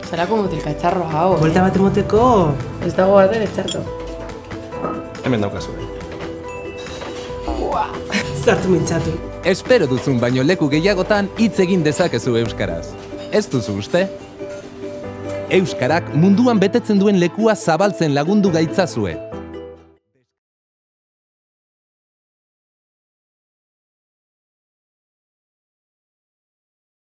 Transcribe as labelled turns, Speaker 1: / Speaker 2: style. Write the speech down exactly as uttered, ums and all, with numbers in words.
Speaker 1: Zerako mutilkatxarro hau, eh?
Speaker 2: Buelta bat emoteko...
Speaker 1: Ez dago baten etxarto.
Speaker 3: Hemen daukazu.
Speaker 2: Zartu mintzatu.
Speaker 4: Espero duzun baino leku gehiagotan hitz egin dezakezu euskaraz. Ez duzu uste? Euskarak munduan betetzen duen lekua zabaltzen lagundu gaitzazue.